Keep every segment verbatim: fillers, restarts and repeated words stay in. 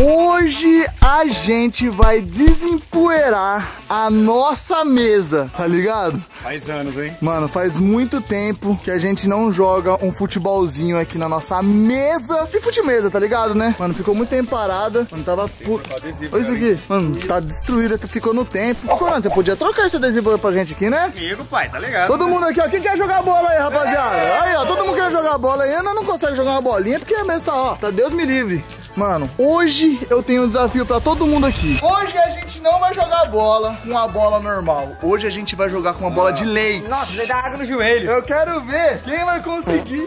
Hoje a gente vai desempoeirar a nossa mesa, tá ligado? Faz anos, hein? Mano, faz muito tempo que a gente não joga um futebolzinho aqui na nossa mesa. De fute-mesa, tá ligado, né? Mano, ficou muito tempo parada. Mano, tava... Por... Olha isso aqui. Mano, tá destruída, ficou no tempo. Ô, Corano, você podia trocar esse adesivo pra gente aqui, né? Comigo, pai, tá ligado? Todo mundo aqui, ó. Quem quer jogar bola aí, rapaziada? Aí, ó. Todo mundo quer jogar bola aí. Ainda não consegue jogar uma bolinha porque a mesa tá, ó. Tá Deus me livre. Mano, hoje eu tenho um desafio pra todo mundo aqui. Hoje a gente não vai jogar bola com a bola normal. Hoje a gente vai jogar com uma bola de leite. Nossa, você dá água no joelho. Eu quero ver quem vai conseguir.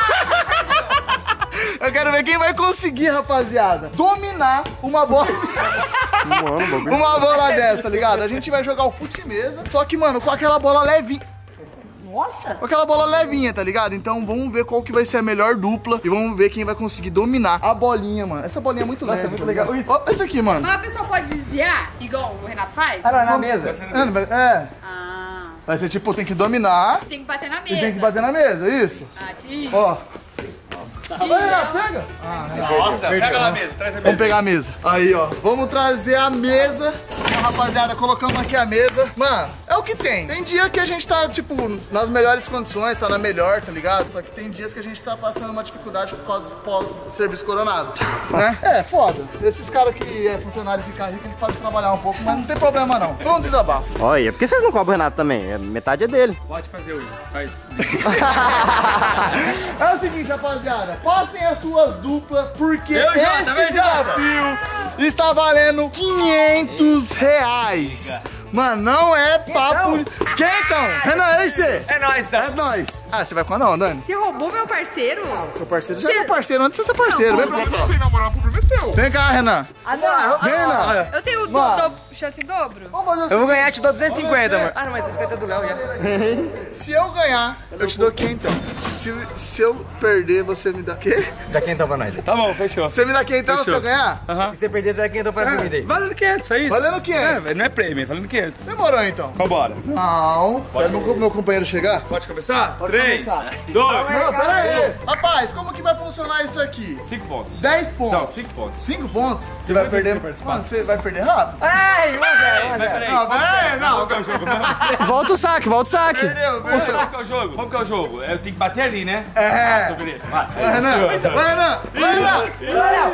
Eu quero ver quem vai conseguir, rapaziada, dominar uma bola. Mano, uma bola dessa, tá ligado? A gente vai jogar o fute-mesa, só que, mano, com aquela bola levinha. Nossa! Com aquela bola levinha, tá ligado? Então vamos ver qual que vai ser a melhor dupla e vamos ver quem vai conseguir dominar a bolinha, mano. Essa bolinha é muito Nossa, leve. muito tá legal. Ó, esse aqui, mano. Mas a pessoa pode desviar, igual o Renato faz? Ah, não, é na mesa. É. Ah. Vai ser tipo, tem que dominar. Tem que bater na mesa. E tem que bater na mesa, isso? Aqui. Ó. Vai, pega! Ah, Nossa, pega na mesa, traz a mesa. Vamos pegar a mesa. Aí, ó. Vamos trazer a mesa. Rapaziada, colocamos aqui a mesa. Mano, é o que tem. Tem dia que a gente tá, tipo, nas melhores condições, tá na melhor, tá ligado? Só que tem dias que a gente tá passando uma dificuldade por causa do serviço coronado, né? É, foda. Esses caras que é funcionário e ficar rico, eles podem trabalhar um pouco, mas não tem problema não. Vamos desabafo. Olha, por que vocês não cobram o Renato também? É, metade é dele. Pode fazer hoje, sai. É o seguinte, rapaziada. Passem as suas duplas, porque Eu, esse Jota, vem, desafio está valendo quinhentos reais. Mano, não é papo... Quem então? Renan, é você? É nóis, tá? É nóis. Ah, você vai com a não, Dani? Você roubou meu parceiro? Ah, seu parceiro já é meu parceiro antes de ser parceiro. Vem pra cá. Tem namorar pro problema é seu. Vem cá, Renan. Ah, não. Vem, Renan. Eu tenho do, Mano. do, chance em dobro? Vamos fazer o Eu vou seguinte. ganhar, te dou duzentos e cinquenta, mano. Ah, não, mas cento e cinquenta é do Léo já. Se eu ganhar, eu te dou quem então? Se, se eu perder, você me dá quê? Dá quinhentão pra nós. Tá bom, fechou. Você me dá quem então se Fechou. eu ganhar? Aham. Se você perder, você dá quinhentão pra comida aí. Valendo quinhentos, é isso? Valendo quinhentos. É, não é prêmio, é valendo quinhentos. Demorou então. Vambora. Não. Espera o meu companheiro chegar. Pode começar? Pode três, começar. dois, Não, pera aí. Rapaz, como que vai funcionar isso aqui? cinco pontos. dez pontos. Não, cinco pontos. cinco pontos? Você vai perder. Mano, você vai perder rápido? Ai, um a zero, um a Mas zero. peraí, Não, qual que pera é? aí, não. Qual que é o jogo? Qual Volta o saque, volta o saque. Perdeu, perdeu. que é o jogo? Qual que é o jogo? Eu tenho que bater ali, né? É. Então, beleza, vai. Vai, Renan. Vai, Renan. Vai, Renan.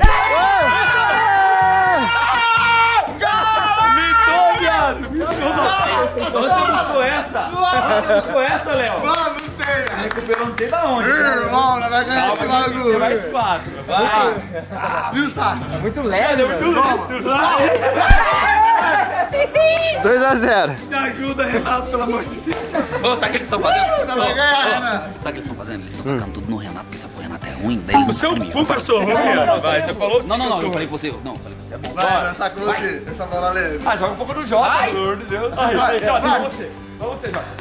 Mitou, viado! Mitou! Onde você buscou essa? Onde você buscou essa, Léo? Mano, não sei, velho. Recuperou não sei da onde. Irmão, nós vai ganhar esse Você vai bagulho. esse quatro. Vai. Viu, sabe? É muito leve, mano. dois a zero. Me ajuda, Renato, pelo amor de Deus. Ô, sabe o que eles estão fazendo? Nós vai ganhar, Renan. Sabe o que eles estão fazendo? Eles estão tocando tudo no Renato, porque sabe que o Renato é ruim. Daí eles não Você é tocam em um mim. puta sou ruim, Renato. Vai, você falou sim. Não, não, que eu não, sou eu falei ruim. que você. Não, eu falei que você é bom. Vai, vai com você. Essa bola leve. Ah, joga um pouco no Jota, pelo amor de Deus. Vai, vai, Jota, vai. vamos você. Vamos você, Jota.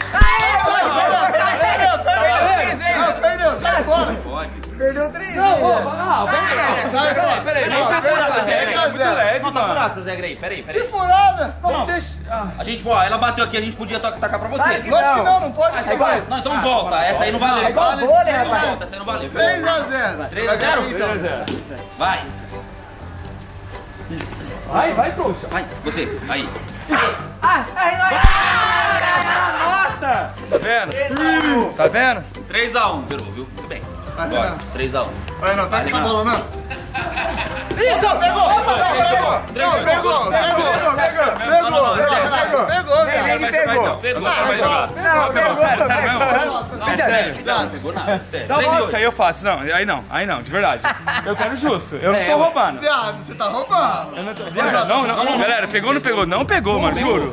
Não, perdeu. Sai fora. Pode. Perdeu três. Não, ó, vai lá, vai. Sai fora. Peraí, Não, não tá perdeu. furado essa regra, três a é muito zero. leve, Não, tá mano. furado essa regra aí. Peraí, Que peraí. furada. Não, deixa... Ah. A gente, ó, ela bateu aqui, a gente podia to- tacar pra você. Lógico que não, não pode mais. Não, então volta. Essa aí não valeu. Não, vale vôlei, três a rapaz. zero. Volta, essa aí não valeu. três a zero. três a zero? Então. Vai. Vai, vai, trouxa. Vai, você. Aí. Nossa! Tá vendo? Tá vendo? três a um, virou, viu? Muito bem. Vai, Bora. Renan. três a um. Vai, não, pega essa bola, não. Isso, pegou! Não, pegou! Não, pegou! Pegou! Pegou! Não, não, não, Pegou! Pegou, velho! Vai jogar então. Pegou. Vai jogar. Não, pegou. Sério, sério mesmo? Não, sério. Não, pegou nada. Sério. Tá três bom, a dois. isso aí eu faço. Não, aí não, aí não, de verdade. Eu quero justo. Eu não É, tô ué. roubando. Viado, você tá roubando. Eu não tô... Não, não, não, galera, pegou ou não pegou? Não pegou, mano, juro.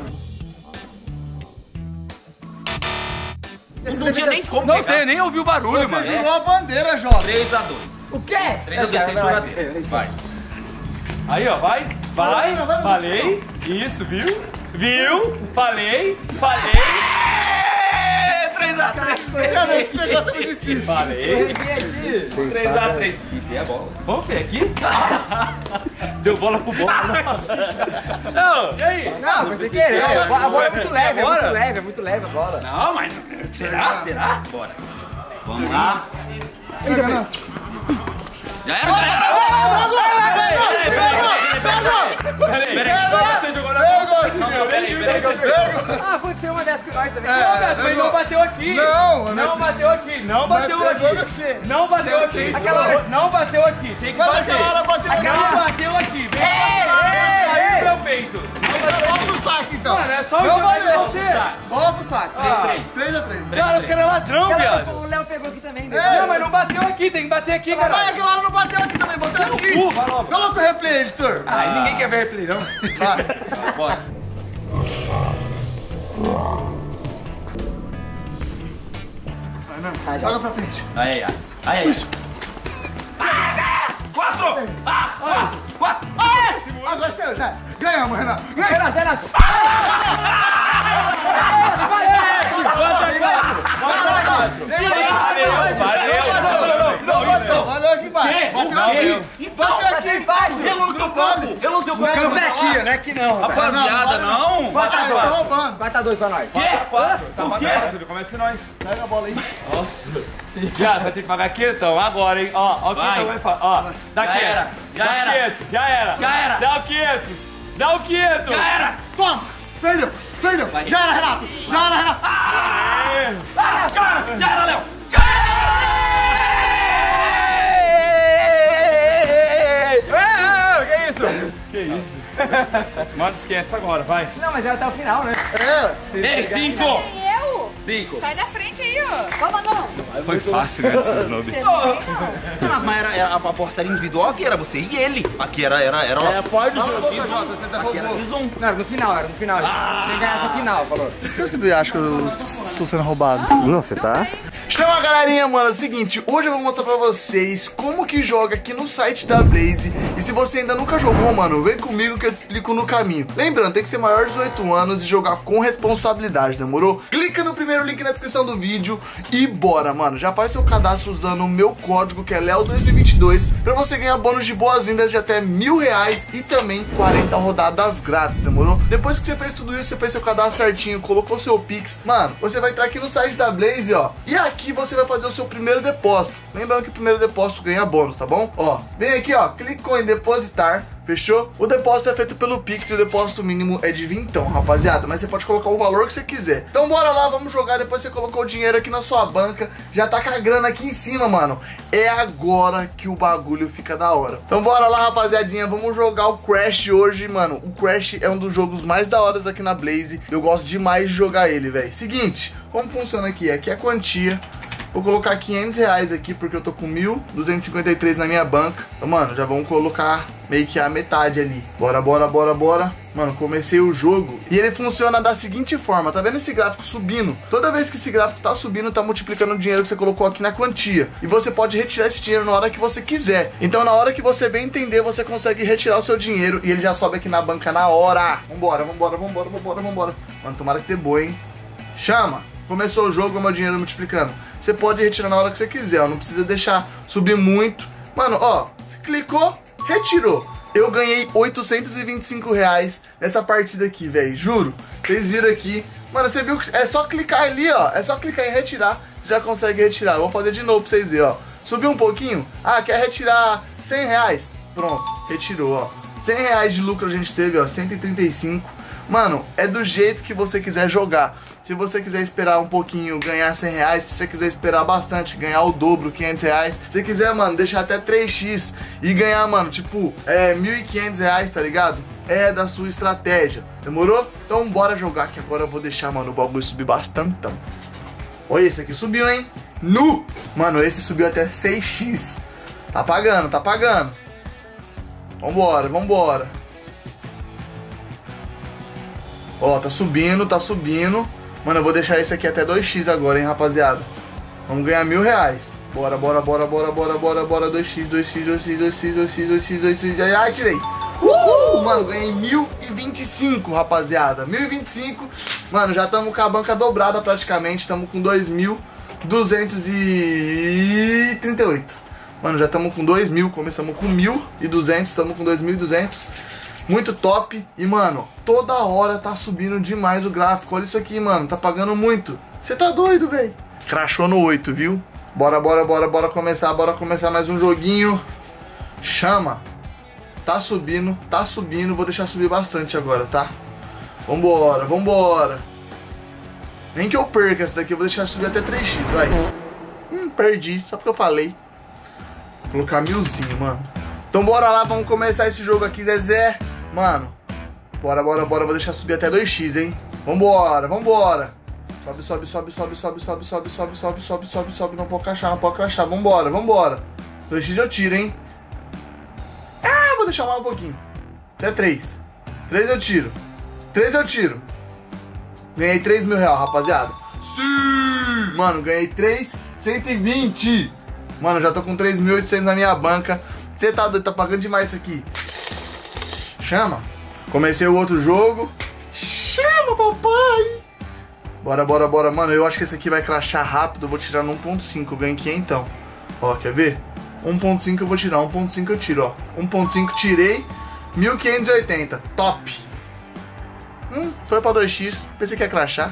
Não tinha nem como Não pegar. tem, nem ouvi o barulho, Você mano. jogou a bandeira, jovem. três a dois. O quê? três a dois, sem choradeira. Vai. Aí, ó, vai, vai, Vai, vai, falei. Isso, viu? Viu? Falei, falei, três a três. Cara, esse negócio é muito difícil. falei. três a três. E tem a bola. Vamos ver aqui? Deu bola pro bola. Não, e aí? Não, foi sem querer. A bola é muito Vai leve, é agora? muito leve, é muito leve a bola. Não, mas... Será? Será? Bora. Vamos lá. Pega, não. Já era, já era. Peraí, Ah, aconteceu uma dessas com nós também. Não, Beto, mas não bateu aqui. Não, Não bateu aqui. Não bateu Mas pegou aqui. você. Não bateu Você aqui. aceitou. Aquela hora. Não bateu aqui. Tem que Mas bater. aquela hora bateu aqui. Não bateu aqui. Vem aí no meu peito. Volta o saque então. Mano, é só o Não que vai valeu. você. Volta o saque. Ah. três a três. Cara, os caras é ladrão, viado. O Léo pegou aqui também. É. Não, mas não bateu aqui. Tem que bater aqui, Vai, caralho. aquela hora não bateu aqui também, bateu aqui. cu, vai logo. Coloca o replay, editor. Ah, ninguém quer ver replay, não. Vai. Bora. Vai, Joga pra frente. Aí, aí, aí. Aí. Quatro! Ah, quatro! Quatro! Agora seu, já. Ganhamos, Renato. Ganhamos. Renato, Renato. Valeu, valeu! Não bateu, valeu aqui embaixo. Bateu aqui. Bateu aqui embaixo. Eu não tô falando! Eu não tô falando! Não é aqui, não é aqui não. Rapaziada, não! Bota aí, tá roubando. quatro a dois pra nós. Quê? Quatro? Por quê? Começa nós. Pega a bola aí. Já, vai ter que pagar quinhentão agora, hein? Ó, ó o Vai. quinhentão vai falar. Ó, dá Já quinhentos. era, já Dá era. quinhentos, já era. Já era. Dá o quinhentos. Dá o quinhentos. Já era! Toma. Perdeu. Perdeu. Já era, Renato. Já era, Renato. Aê. Ah, cara! Já era, Léo! Que isso? Que isso? Manda os quinhentos agora, vai. Não, mas é até o final, né? É. Ei, cinco! Tem eu? Cinco! Sai da frente aí, ó. Vamos, não. Foi fácil, né, esses snobs. Você não tem, não. Ah, mas era, era, a aposta era individual, aqui era você e ele. Aqui era, era, era, ó. Ford Fala, J J, você Aqui era derrubou. X um. Não, era no final, era no final. Quem ganhasse a final, falou. Por que tu acha que eu estou sendo roubado? Não, você tá? Então, galerinha, mano, é o seguinte, hoje eu vou mostrar pra vocês como que joga aqui no site da Blaze. E se você ainda nunca jogou, mano, vem comigo que eu te explico no caminho. Lembrando, tem que ser maior de dezoito anos e jogar com responsabilidade, demorou? Clica no primeiro link na descrição do vídeo e bora, mano. Já faz seu cadastro usando o meu código, que é Léo dois mil e vinte e dois, pra você ganhar bônus de boas-vindas de até mil reais e também quarenta rodadas grátis, demorou? Depois que você fez tudo isso, você fez seu cadastro certinho, colocou seu Pix, mano, você vai entrar aqui no site da Blaze, ó. E aqui você vai fazer o seu primeiro depósito. Lembrando que o primeiro depósito ganha bônus, tá bom? Ó, vem aqui, ó, clicou em depositar. Fechou? O depósito é feito pelo Pix e o depósito mínimo é de vintão, rapaziada. Mas você pode colocar o valor que você quiser. Então bora lá, vamos jogar. Depois você colocou o dinheiro aqui na sua banca. Já tá com a grana aqui em cima, mano. É agora que o bagulho fica da hora. Então bora lá, rapaziadinha. Vamos jogar o Crash hoje, mano. O Crash é um dos jogos mais da hora aqui na Blaze. Eu gosto demais de jogar ele, velho. Seguinte, como funciona aqui? Aqui é a quantia. Vou colocar quinhentos reais aqui porque eu tô com mil duzentos e cinquenta e três na minha banca. Então, mano, já vamos colocar meio que a metade ali. Bora, bora, bora, bora. Mano, comecei o jogo e ele funciona da seguinte forma. Tá vendo esse gráfico subindo? Toda vez que esse gráfico tá subindo, tá multiplicando o dinheiro que você colocou aqui na quantia. E você pode retirar esse dinheiro na hora que você quiser. Então, na hora que você bem entender, você consegue retirar o seu dinheiro e ele já sobe aqui na banca na hora. Vambora, vambora, vambora, vambora, vambora. Mano, tomara que dê boa, hein? Chama! Começou o jogo, o meu dinheiro multiplicando. Você pode retirar na hora que você quiser, ó. Não precisa deixar subir muito. Mano, ó, clicou, retirou. Eu ganhei oitocentos e vinte e cinco reais nessa partida aqui, velho. Juro. Vocês viram aqui. Mano, você viu que é só clicar ali, ó. É só clicar em retirar. Você já consegue retirar. Eu vou fazer de novo pra vocês verem, ó. Subiu um pouquinho. Ah, quer retirar cem reais? Pronto, retirou, ó. cem reais de lucro a gente teve, ó. cento e trinta e cinco. Mano, é do jeito que você quiser jogar. Se você quiser esperar um pouquinho, ganhar cem reais. Se você quiser esperar bastante, ganhar o dobro, quinhentos reais. Se você quiser, mano, deixar até três x e ganhar, mano, tipo, é, mil e quinhentos reais, tá ligado? É da sua estratégia, demorou? Então bora jogar, que agora eu vou deixar, mano, o bagulho subir bastante. Olha, esse aqui subiu, hein? Nu! Mano, esse subiu até seis x. Tá pagando, tá pagando. Vambora, vambora. Ó, tá subindo, tá subindo. Mano, eu vou deixar esse aqui até dois x agora, hein, rapaziada. Vamos ganhar mil reais. Bora, bora, bora, bora, bora, bora, bora. dois x, dois x, dois x, dois x, dois x, dois x, dois x. Ai, tirei. Uhul! Mano, ganhei mil e vinte e cinco, rapaziada. mil e vinte e cinco. Mano, já estamos com a banca dobrada praticamente. Estamos com dois mil duzentos e trinta e oito. Mano, já estamos com dois mil. Começamos com mil e duzentos. Estamos com dois mil e duzentos. Muito top. E, mano, toda hora tá subindo demais o gráfico. Olha isso aqui, mano. Tá pagando muito. Você tá doido, velho? Crashou no oito, viu? Bora, bora, bora, bora começar. Bora começar mais um joguinho. Chama. Tá subindo, tá subindo. Vou deixar subir bastante agora, tá? Vambora, vambora. Nem que eu perca essa daqui, eu vou deixar subir até três x, vai. Hum, perdi, só porque eu falei. Vou colocar milzinho, mano. Então bora lá, vamos começar esse jogo aqui, Zezé. Mano, bora, bora, bora, vou deixar subir até dois x, hein. Vambora, vambora. Sobe, sobe, sobe, sobe, sobe, sobe, sobe, sobe, sobe, sobe, sobe, sobe. Não pode crachar, não pode crachar. Vambora, vambora. dois x eu tiro, hein. Ah, vou deixar mais um pouquinho. Até três. três eu tiro. três eu tiro. Ganhei três mil reais, rapaziada. Sim! Mano, ganhei três mil cento e vinte. Mano, já tô com três mil e oitocentos na minha banca. Você tá doido, tá pagando demais isso aqui. Chama. Comecei o outro jogo. Chama, papai. Bora, bora, bora. Mano, eu acho que esse aqui vai crashar rápido. Eu vou tirar no um ponto cinco. Eu ganhei quinhentão. Ó, quer ver? um ponto cinco eu vou tirar. um ponto cinco eu tiro, ó. um ponto cinco tirei. mil quinhentos e oitenta. Top. Hum, foi pra dois x. Pensei que ia crashar.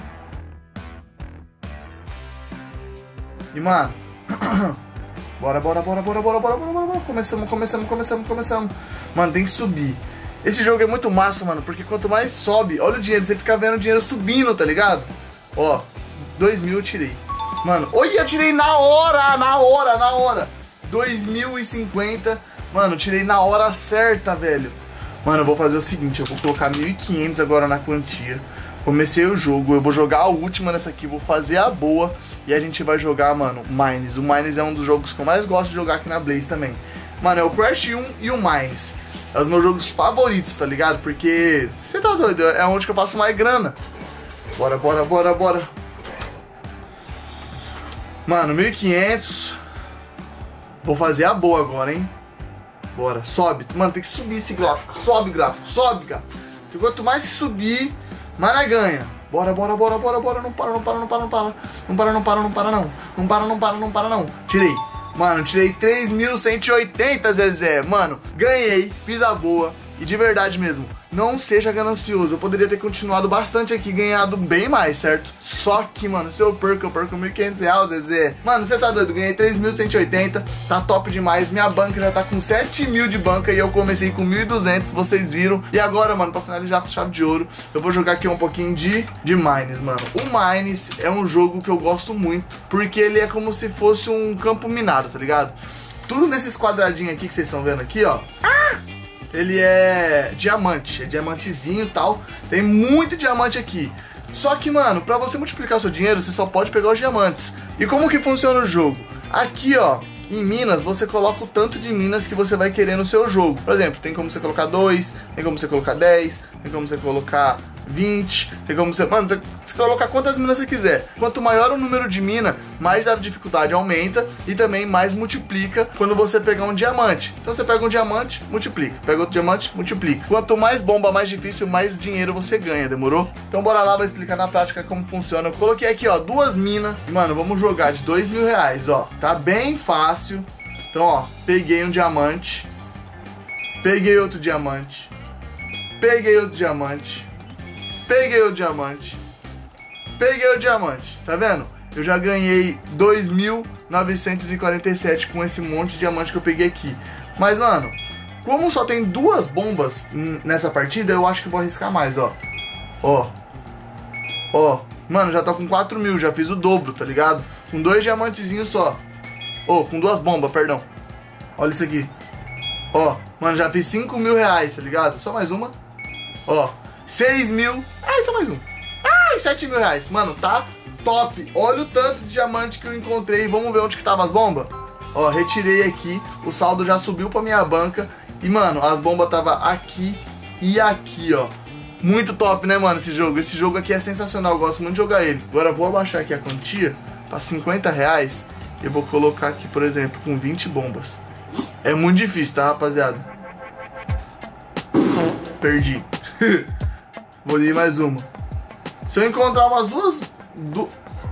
E, mano... bora, bora, bora, bora, bora, bora, bora, bora. Começamos, começamos, começamos, começamos. Mano, tem que subir. Esse jogo é muito massa, mano, porque quanto mais sobe... Olha o dinheiro, você fica vendo o dinheiro subindo, tá ligado? Ó, dois mil eu tirei. Mano, olha, tirei na hora, na hora, na hora. dois mil e cinquenta. Mano, tirei na hora certa, velho. Mano, eu vou fazer o seguinte, eu vou colocar mil e quinhentos agora na quantia. Comecei o jogo, eu vou jogar a última nessa aqui, vou fazer a boa. E a gente vai jogar, mano, Mines. O Mines é um dos jogos que eu mais gosto de jogar aqui na Blaze também. Mano, é o Crash um e o Mines. É os meus jogos favoritos, tá ligado? Porque, você tá doido, é onde que eu faço mais grana. Bora, bora, bora, bora. Mano, mil e quinhentos. Vou fazer a boa agora, hein? Bora, sobe. Mano, tem que subir esse gráfico. Sobe, gráfico, sobe, cara. Quanto mais se subir, mais nós ganha. Bora, bora, bora, bora, bora. Não para, não para, não para, não para. Não para, não para, não para, não. Não para, não para, não para, não. Tirei. Mano, tirei três mil cento e oitenta, Zezé. Mano, ganhei, fiz a boa. E de verdade mesmo, não seja ganancioso. Eu poderia ter continuado bastante aqui, ganhado bem mais, certo? Só que, mano, se eu perco, eu perco mil e quinhentos reais, Zezé. Mano, você tá doido? Ganhei três mil cento e oitenta, tá top demais. Minha banca já tá com sete mil de banca e eu comecei com mil e duzentos, vocês viram. E agora, mano, pra finalizar com chave de ouro, eu vou jogar aqui um pouquinho de, de Mines, mano. O Mines é um jogo que eu gosto muito, porque ele é como se fosse um campo minado, tá ligado? Tudo nesses quadradinhos aqui que vocês estão vendo aqui, ó. Ah! Ele é diamante, é diamantezinho e tal. Tem muito diamante aqui. Só que, mano, pra você multiplicar o seu dinheiro, você só pode pegar os diamantes. E como que funciona o jogo? Aqui, ó, em minas, você coloca o tanto de minas que você vai querer no seu jogo. Por exemplo, tem como você colocar dois, tem como você colocar dez, tem como você colocar vinte, tem como você... Mano, você colocar quantas minas você quiser. Quanto maior o número de mina, mais a dificuldade aumenta e também mais multiplica quando você pegar um diamante. Então você pega um diamante, multiplica. Pega outro diamante, multiplica. Quanto mais bomba, mais difícil, mais dinheiro você ganha, demorou? Então bora lá, vou explicar na prática como funciona. Eu coloquei aqui, ó, duas minas. Mano, vamos jogar de dois mil reais, ó. Tá bem fácil. Então, ó, peguei um diamante. Peguei outro diamante. Peguei outro diamante. Peguei o diamante. Peguei o diamante. Tá vendo? Eu já ganhei dois mil novecentos e quarenta e sete com esse monte de diamante que eu peguei aqui. Mas, mano, como só tem duas bombas nessa partida, eu acho que vou arriscar mais, ó. Ó. Ó. Mano, já tô com quatro mil. Já fiz o dobro, tá ligado? Com dois diamantezinhos só. Ó, com duas bombas, perdão. Olha isso aqui. Ó. Mano, já fiz cinco mil reais, tá ligado? Só mais uma. Ó. seis mil. Ai, só mais um. Ai, sete mil reais. Mano, tá top. Olha o tanto de diamante que eu encontrei. Vamos ver onde que tava as bombas? Ó, retirei aqui. O saldo já subiu pra minha banca. E, mano, as bombas tava aqui e aqui, ó. Muito top, né, mano, esse jogo. Esse jogo aqui é sensacional. Eu gosto muito de jogar ele. Agora eu vou abaixar aqui a quantia pra cinquenta reais. Eu vou colocar aqui, por exemplo, com vinte bombas. É muito difícil, tá, rapaziada? Perdi. Vou ler mais uma. Se eu encontrar umas duas... Du...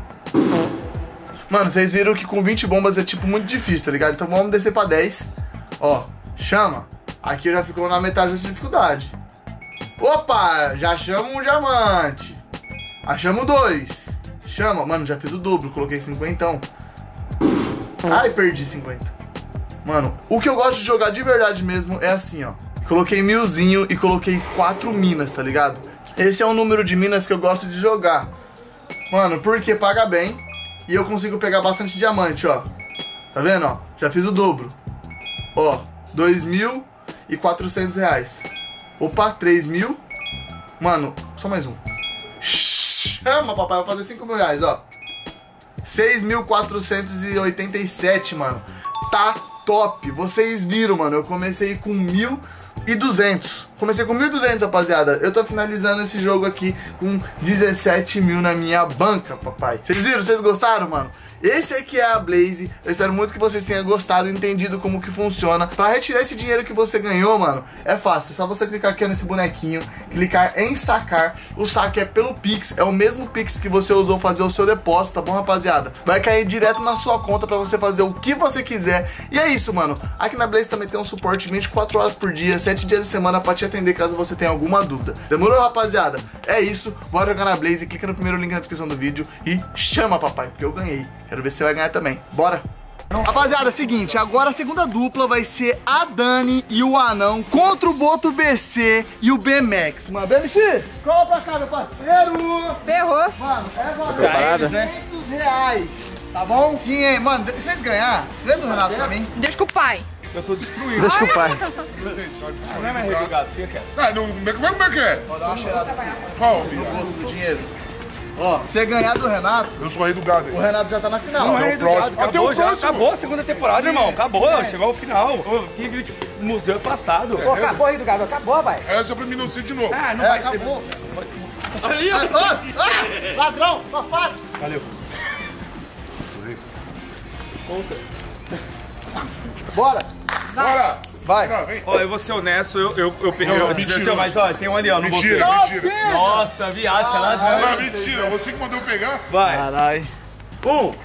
Mano, vocês viram que com vinte bombas é tipo muito difícil, tá ligado? Então vamos descer pra dez. Ó, chama. Aqui já ficou na metade dessa dificuldade. Opa, já chamo um diamante. Achamos dois. Chama, mano, já fiz o dobro. Coloquei cinquenta. Ai, perdi cinquenta. Mano, o que eu gosto de jogar de verdade mesmo é assim, ó. Coloquei milzinho e coloquei quatro minas, tá ligado? Esse é um número de minas que eu gosto de jogar. Mano, porque paga bem e eu consigo pegar bastante diamante, ó. Tá vendo, ó? Já fiz o dobro. Ó, dois mil e quatrocentos reais. Opa, três mil. Mano, só mais um. Chama, papai, vou fazer cinco mil reais, ó. seis mil quatrocentos e oitenta e sete, mano. Tá top. Vocês viram, mano. Eu comecei com mil e duzentos. Comecei com mil e duzentos, rapaziada. Eu tô finalizando esse jogo aqui com dezessete mil na minha banca, papai. Vocês viram? Vocês gostaram, mano? Esse aqui é a Blaze. Eu espero muito que vocês tenham gostado e entendido como que funciona. Pra retirar esse dinheiro que você ganhou, mano, é fácil. É só você clicar aqui nesse bonequinho, clicar em sacar. O saque é pelo Pix. É o mesmo Pix que você usou fazer o seu depósito, tá bom, rapaziada? Vai cair direto na sua conta pra você fazer o que você quiser. E é isso, mano. Aqui na Blaze também tem um suporte vinte e quatro horas por dia, sete dias de semana pra te atender caso você tenha alguma dúvida. Demorou, rapaziada? É isso. Bora jogar na Blaze. Clica no primeiro link na descrição do vídeo e chama, papai, porque eu ganhei. Quero ver se você vai ganhar também. Bora! Rapaziada, é o seguinte, agora a segunda dupla vai ser a Dani e o Anão contra o Boto B C e o B Max. Mano, B M X, cola pra cá, meu parceiro! Ferrou. Mano, essa é Preparada? quinhentos reais, tá bom? quinhentos, mano, se vocês ganhar, lembra do Renato pra mim? Deixa com o pai. Eu tô destruído. Deixa com o pai. Não é mais regado, fica quieto. Ah, não, como é como é que é? Pode dar uma cheirada Qual, no filho? gosto do dinheiro. Ó, se você ganhar do Renato, Eu sou rei do gado o aí. Renato já tá na final. Não é o regado, próximo. Até acabou o já, próximo. acabou a segunda temporada, irmão. Acabou, chegou ao final. Ô, que vídeo tipo, museu passado. Pô, acabou aí do gado, acabou, vai. Essa pra mim não ser de novo. Ah, não É, vai acabou. ser. Aí, ó. Ah, ah, ladrão, safado. Valeu. Bora, Bora! vai. Tá, vem. Ó, eu vou ser honesto, eu, eu, eu peguei. Não, eu mentira. diverti, mas ó, tem um ali, ó. Não Mentira, vou mentira. Pega. Nossa, viado, você é ladrão. Não, mentira, você que mandou eu pegar. Vai. Carai. Um.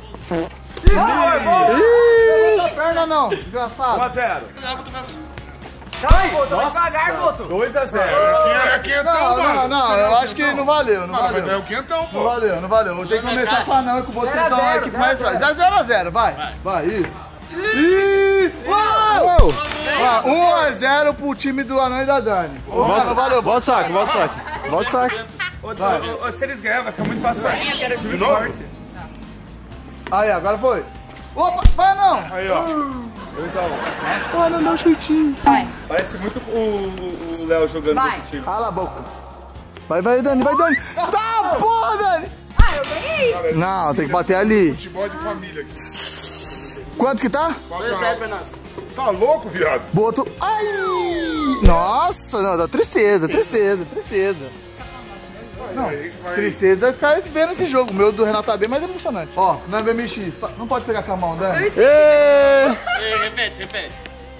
Levanta a perna não, um desgraçado. a zero. Vai, Boto, vai devagar, Boto. dois a zero. Aqui é quentão, Não, não, mano. não, eu acho que não valeu, não Ah, vai ganhar valeu. o quentão, Não pô. valeu, não valeu. Vou ter que começar com a não, que o Boto zero a é uma zero, equipe zero mais a fácil. zero. zero a zero, vai. Vai, isso. Ih! Uou! Ó, um a zero pro time do Anão e da Dani. Volta, valeu, volta o saque, volta o saque. Volta o saque. Ô, ô, ô, se eles ganharem, vai ficar muito fácil pra mim. Eu quero esse forte. Aí, agora foi. Opa, vai não! Aí, ó. dois a um. Olha, não chutinho. Vai. Parece muito o o Léo jogando Vai. outro time. Cala a boca. Vai, vai, Dani, vai, Dani. Tá, porra, Dani. Ah, eu ganhei. Não, tem que bater ali. Futebol de família aqui. Quanto que tá? dois a zero pra nós. Tá louco, viado? Boto. Ai! Nossa, não, dá tristeza, tristeza, tristeza. Não, Aí vai. tristeza vai ficar vendo esse jogo. O meu do Renato tá bem mais emocionante. Ó, não é B M X. Não pode pegar com a mão, Dani. Eu esqueci. Ê! Repete, repete.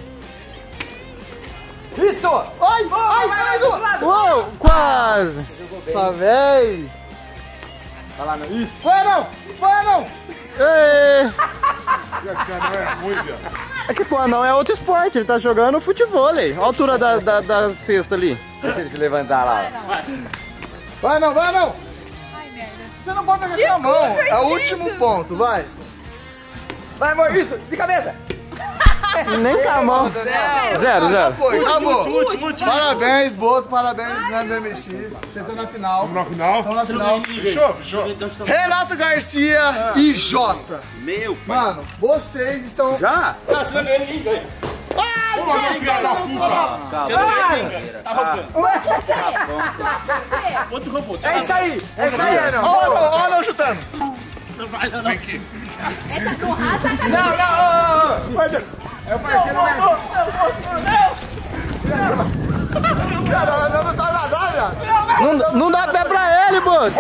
Isso! Ai, ai, mais um! Uou, quase. Nossa, véi! Vai lá, meu. Isso! Vai não! Vai não! Ê, Viado, você não é ruim, viado. É que, pô, não é outro esporte, ele tá jogando futebol. Olha a altura da, da, da cesta ali. Deixa ele se levantar lá. Vai não, vai não! Ai, merda. Você não pode pegar com a mão! Desculpa, É o isso. último ponto, vai! Vai, amor, isso, de cabeça. Nem com a mão. Zero, zero. Foi, acabou! Último, último. Parabéns, Boto, parabéns, né, B M X. Você tá na final. Vamos na final? Estão na final. Fechou, fechou. Renato Garcia e Jota. Meu pai. Mano, vocês estão. Já? Não, se não ganha, ninguém ganha. Ah, desgraçado, filho da- Se não ganha, ninguém ganha. Tá roubando. Você. Outro roubou. É isso aí, é isso aí, não. Ó, não, ó, não chutando. Vem aqui. Essa do raça acabou. Não, não, Vai, Dan- é o parceiro mesmo. Cara, não, não tá nadar, viado. Não, dá- não dá pé pra ele, Boto.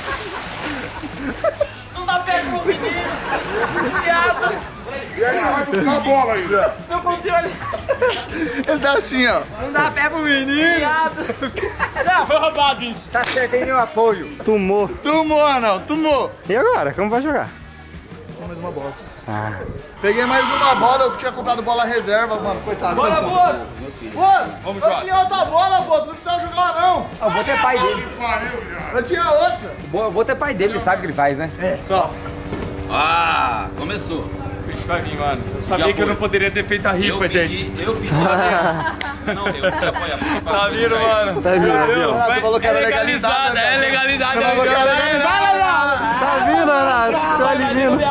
Não dá pé pro menino. Viado. E aí, vai buscar a bola aí. Meu controle. Ele tá assim, ó. Não dá pé pro menino. Viado. Não, foi roubado isso. Tá certo, tem meu apoio. Tomou. Tomou, Anão, tomou. E agora? Como vai jogar? Tem mais uma bola. Peguei mais uma bola, eu tinha comprado bola reserva, mano, coitado. Bora, boa. Mano, Vamos eu jogar. tinha outra bola, pô, tu não precisava jogar uma, não. O Boto é pai dele. Que pariu, viado. Eu tinha outra. O Boto é pai dele, ele sabe o que ele faz, né? É, ó. Ah, começou. Fish vai vir, mano. Eu sabia que eu não poderia ter feito a rifa, Eu pedi, gente. eu pedi pra Não, eu pedi apoio. Tá vindo, mano? Tá vindo, Meu viu? Deus, Ah, você vai- falou que é era legalizada, legalizada, é né? legalizada. Você falou que era legalizada, Tá vindo, Renato? Tô ali vindo.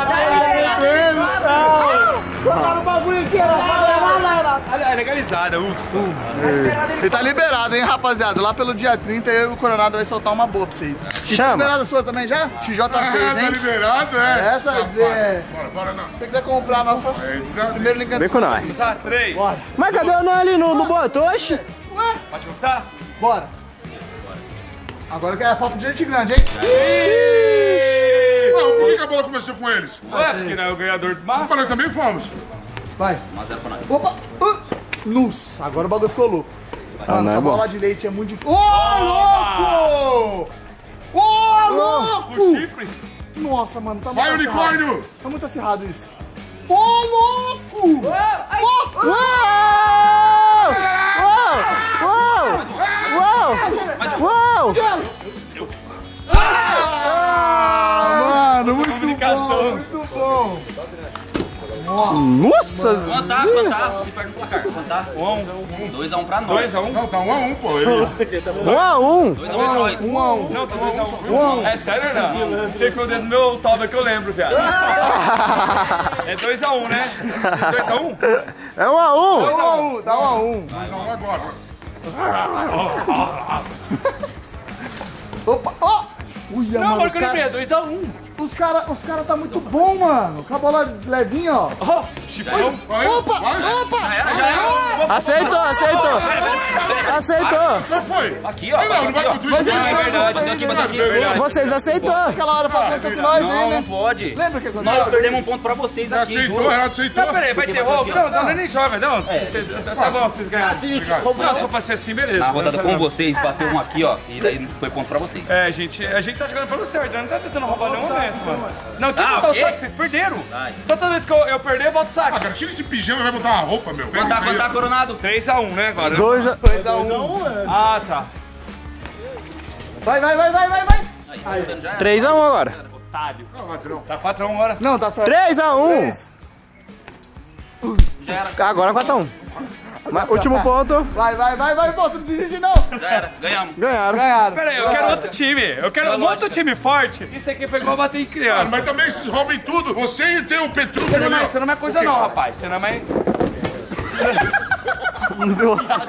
Botaram o bagulho aqui, ó. É legalizada, ufa. E tá liberado, hein, rapaziada. Lá pelo dia trinta, eu e o Coronado vai soltar uma boa pra vocês. E tá Chama. liberada a sua também já? X J Ah, seis, tá hein? liberado, é. Essa é... Bora, bora, não. Se você quiser comprar a nossa... Primeiro link Vem com nós. Começar? Três. Mas cadê o Nan ali no, no boto? Oxi. Pode começar? Bora. Agora que é papo de gente grande, hein? Ah, por que que a bola começou com eles? Ué, porque não é o ganhador do Eu mapa. falei, também fomos. Vai. um a zero pra nós. Opa! Uh. Nossa, agora o bagulho ficou louco. Mano, não é a bom. bola de leite é muito difícil. Ô, louco! Ô, louco! O chifre. Nossa, mano, tá muito Vai, acirrado. unicórnio! Tá muito acirrado isso. Ô, louco! Uou! Uou! Uou! Uou! Ah, mano, muito Comunicação. bom, muito bom. Nossa! Quantar, quantar. Se perde no placar. Quantar. Um a um. dois a um pra nós. Dois a um. Não, tá um a um, pô. Ele... Um a um! dois a um pra nós. Um a um. Não, tá dois a um. É sério ou não? Você ficou dentro do meu toba que eu lembro, viado. É dois a um, né? dois a um? É um a um! Um a um, tá um a um. Mas não agora. Opa, ó! Uia, Não, mano, agora os que eu lembrei, é caras dois a um. os cara, os cara tá muito bom, mano. Com a bola levinha, ó. Ó, chifrão. Vai, Opa, vai. opa! Já era, já era. Aceitou, aceitou! Aceitou! Não foi. Aqui, ó. Não, não vai com tudo isso. Ah, é verdade, Bateu aqui, bateu aqui. É verdade. Vocês aceitou! Aquela hora foi acontecer com nós, Não, hein, não né? pode. Lembra o que aconteceu? Nós perdemos um ponto pra vocês Já aqui, aceitou, juro. Renato aceitou. Não, peraí, vai ter roubo? Não, não, nem joga, não. Você- Tá bom, vocês ganharam. Não, só pra ser assim, beleza. Na rodada Não, com não. vocês, bateu um aqui, ó. E daí foi ponto pra vocês. É, gente, a gente tá jogando pelo certo, não tá tentando roubar nenhum momento, mano. Não, tem que Ah, botar o o quê? saque, vocês perderam. Ai. Toda vez que eu, eu perder, eu boto o Ah, saque. cara, tira esse pijama e vai botar uma roupa, meu. Vai Quantar, isso aí, quantar, Coronado. três a um, né, agora? Dois a... Foi dar um. Ah, tá. Vai, vai, vai, vai, vai, vai. Aí, já era. três a um agora. Otário. ó. Ladrão. Tá quatro a um agora. Não, tá certo. três a um! Já era. Agora quatro a um. Mas, último ponto. Vai, vai, vai, vai, pô, tu não desiste não. Já era. Ganhamos. Ganharam. Ganharam. Pera aí, eu quero outro time. Eu quero um outro time forte. Isso aqui foi igual bater em Ah, criança. mas também esses roubam tudo. Você e tem o Petrúquio Você não, ali, é, ó. você não é mais coisa não, rapaz. Você não é mais... Nossa.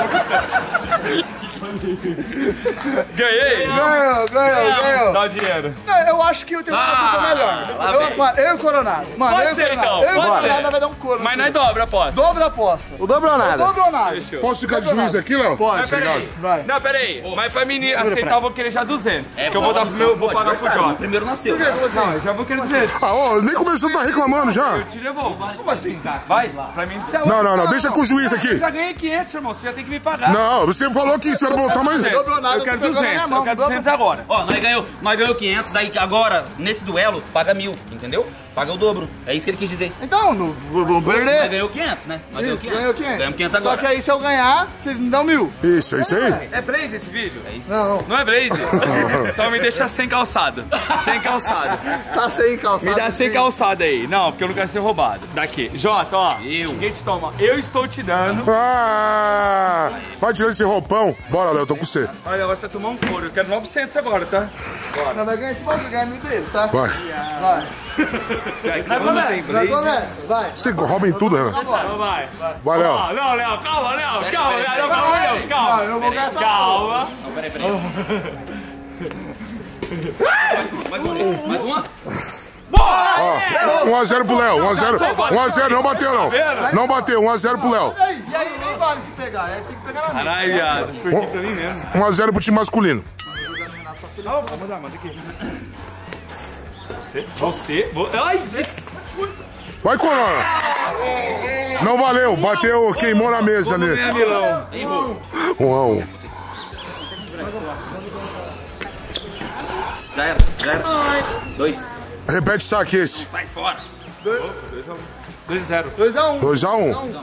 Ganhei. Ganhou, ganhou, ganhou. Dá o dinheiro. Não, eu acho que o teu ah, é melhor. lá Eu, vem. mano, eu e o Coronado. Mano, Pode eu e o ser, Coronado. então, Eu e o pode Coronado ser. vai dar um couro. Mas nós dobra a aposta. Dobra a aposta. O dobro ou nada? Dobra ou nada? Fechou. Posso ficar de juiz aqui, Léo? Pode. Mas peraí. Vai. Não, peraí. Mas pra mim aceitar, eu vou querer já duzentos. É, que eu vou dar pro meu, vou pode, pagar pro adversário, Jota. Primeiro nasceu. Não, eu já vou querer duzentos. Ah, ó, nem começou a tá reclamando já. Eu te devolvo. Como assim? Vai, pra mim isso é Não, não, não, deixa com o juiz Eu aqui. já ganhei quinhentos, irmão. Você já tem que me pagar. Não, você falou que você vai botar mais. Dobrou nada, Eu quero você pegou na minha duzentos. mão, Eu quero dobra- duzentos agora. Ó, nós ganhou, nós ganhou quinhentos, daí agora, nesse duelo, paga mil, entendeu? Paga o dobro. É isso que ele quis dizer. Então, não, vamos Nós perder. ganhou quinhentos, né? Nós Isso, ganhou quinhentos. Ganhamos quinhentos Só agora. que aí se eu ganhar, vocês me dão mil. Isso, é isso aí. É Blaze esse vídeo? É isso. Não, Não é Blaze? Então me deixa sem calçado. Sem calçado. tá sem calçado. Me dá sem calçado aí. Não, porque eu não quero ser roubado. Daqui. Jota, ó. Eu. Ninguém te toma. Eu estou te dando. Ah, vai tirar esse roupão. Bora, Léo, tô com você. Olha, agora você tomou um couro. Eu quero novecentos agora, tá? Não vai ganhar esse bagulho, ganha mil deles, tá? Vai. Vai. Vai começa. Vai começa, vai. Você rouba em tudo, Renato. Então vai. Vai, Léo. Ó, não, Léo, calma, Léo. Calma, peraí, Léo. Calma, Léo. Calma. Não, eu não vou ganhar essa Calma. Não, peraí, peraí. Mais uma, mais uma. Ó, um a zero pro Léo, um a zero. um a zero, não bateu não. Não bateu, um a zero pro Léo. E aí, e aí, nem vale se pegar, é, tem que pegar na minha. Caralho, viado. Por que pra mim mesmo? um a zero pro time masculino. Não, vou mandar, manda aqui. Você, você, vo- ai, isso. Vai, Corona. Não valeu, bateu, queimou na mesa ali. É Milão. Um a um. Já era, já era. Dois. Repete o saque esse. Sai fora. dois a zero. dois a um. dois a um.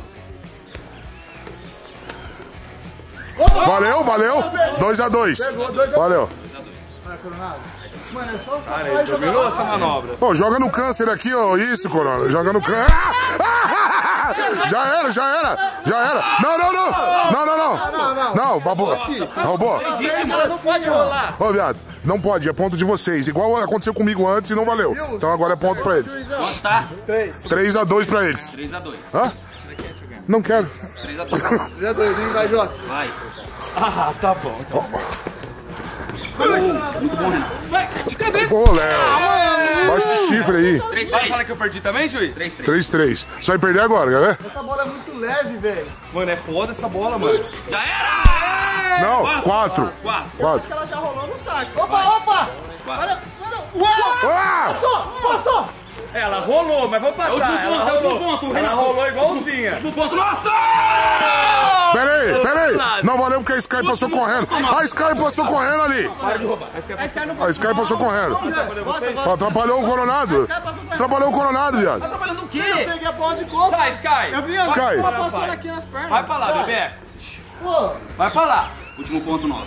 Valeu, valeu. dois a dois. Valeu. Vai, Coronado. Mano, é só Cara, ele dominou essa manobra. Pô, joga no câncer aqui, ó. Isso, Corona. Joga no câncer. Ah! Já era, já era. Já era. Não, não, não. Não, não, não. Não, não. Não, babu. Roubou. Não pode rolar. Ô, viado, não pode, é ponto de vocês. Igual aconteceu comigo antes e não valeu. Então agora é ponto pra eles. Quanto tá? três a dois pra eles. três a dois. Hã? Não quero. três a dois. Já dois, hein? Vai, Jota. Vai. Ah, tá bom. Então. Muito bom, Renato. Ô, Léo. Baixa esse chifre aí. três Vai três. falar que eu perdi também, juiz? três três. três três. Só vai perder agora, quer ver? Essa bola é muito leve, velho. Mano, é foda essa bola, mano. Já era! Não, quatro. quatro. Quatro. Ela já rolou no saco. Opa, opa! quatro. Ah! Passou! Ela rolou, mas vamos passar. último Ela ponto, é o último rolou. ponto, Ela Renato. rolou igualzinha. Último ponto. Nossa! Pera aí, pera aí. Não valeu porque a Sky passou correndo. A Sky passou correndo ali. A Sky passou correndo. Atrapalhou o Coronado. Atrapalhou o Coronado, viado. Tá trabalhando o quê? Peguei a bola de copa. Sai, Sky. Sky. Passou aqui nas pernas. Vai pra lá, bebê. Pô, Vai pra lá. Último ponto nosso.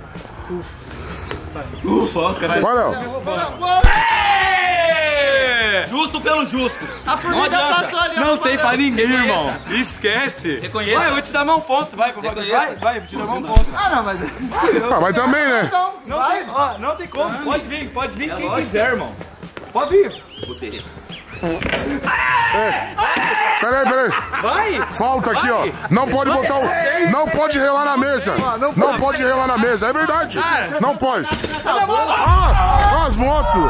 Ufa, os caras. Vai, Léo. Justo pelo justo. A formiga passou ali, ó. Não tem pra ninguém, irmão. Esquece. Reconheça. Vai, eu vou te dar mais um ponto. Vai, vai, Reconheça. vai, vai, vou te dar mais um ponto. ah, não, mas... Ah, mas também, né? Então, Não vai. tem, ó, não tem como. Pode vir, pode vir quem lógico. quiser, irmão. Pode vir. Você. Pera aí, pera aí. Vai. Falta aqui, ó. Não pode botar o... Não pode relar na mesa. Não pode relar na mesa. É verdade. Não pode. Ah, as motos.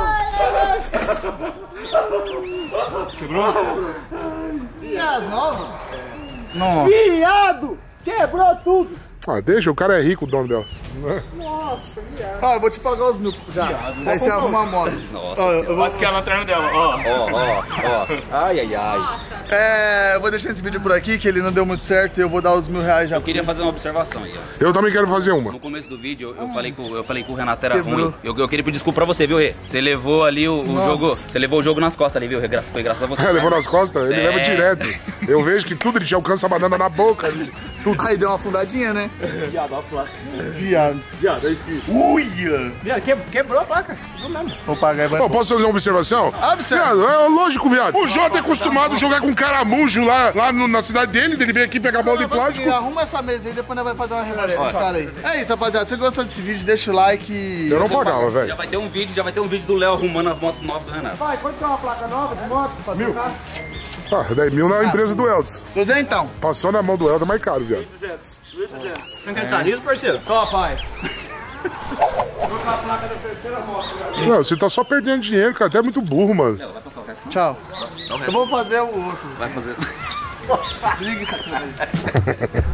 E as novas? Viado! Quebrou tudo. Ah, deixa, o cara é rico, o dono dela. Ó, eu vou te pagar os mil já. Aí você arruma a moto. Nossa. Ó, eu vou... Quase que é a lanterna dela, ó. Ó, ó, ó. Ai, ai, ai. É, eu vou deixar esse vídeo por aqui, que ele não deu muito certo, e eu vou dar os mil reais já. Eu queria fazer uma observação aí, ó. Eu também quero fazer uma. No começo do vídeo, eu, eu, falei, com, eu falei que o Renato era Quebrou. ruim. Eu, eu queria pedir desculpa pra você, viu, Rê? Você levou ali o, o Nossa. jogo. Você levou o jogo nas costas ali, viu, Rê? Gra- Foi graças a você. É, levou nas costas? Ele É. leva direto. Eu vejo que tudo ele já alcança a banana na boca. Tudo. Aí deu uma afundadinha, né? Viado, ó a placa. Viado. Viado, é escrito. Uia! Viado, que- quebrou a placa. Não mesmo. Vou pagar e vai... Pô, posso fazer uma observação? Observa. Viado, é lógico, viado. O Jota é acostumado a jogar com caramujo lá, lá no- na cidade dele. Ele vem aqui pegar a bola de plástico. Arruma essa mesa aí, depois nós vamos fazer uma revanche com esse cara aí. É isso, rapaziada. Se você gostou desse vídeo, deixa o like e... Eu não pagava, Já velho. vai ter um vídeo, já vai ter um vídeo do Léo arrumando as motos novas do Renato. Vai, quanto que é uma placa nova de moto? Pra Mil. trocar? Ah, dez mil na empresa do Elton. Pois é, então. Passou na mão do Elton, é mais caro, viado. duzentos. mil e duzentos. Tem que acreditar nisso, parceiro? Ó, pai. Trocar a placa da terceira moto. Não, você tá só perdendo dinheiro, cara. Até é muito burro, mano. Léo, vai passar o resto, não? Tchau. Dá o resto. Eu vou fazer o outro. Vai fazer. Desliga isso aqui aí.